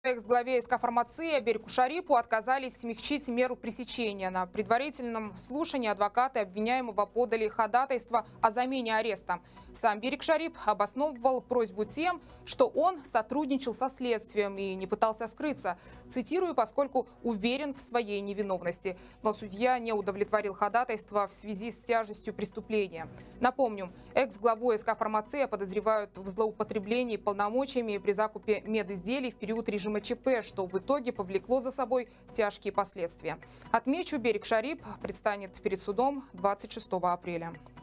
Экс-главе СК «Фармация» Берику Шарипу отказались смягчить меру пресечения. На предварительном слушании адвокаты обвиняемого подали ходатайство о замене ареста. Сам Берик Шарип обосновывал просьбу тем, что он сотрудничал со следствием и не пытался скрыться. Цитирую, поскольку уверен в своей невиновности. Но судья не удовлетворил ходатайство в связи с тяжестью преступления. Напомню, экс-главу СК «Фармация» подозревают в злоупотреблении полномочиями при закупе медизделий в период режима ЧП, что в итоге повлекло за собой тяжкие последствия. Отмечу, Берик Шарип предстанет перед судом 26 апреля.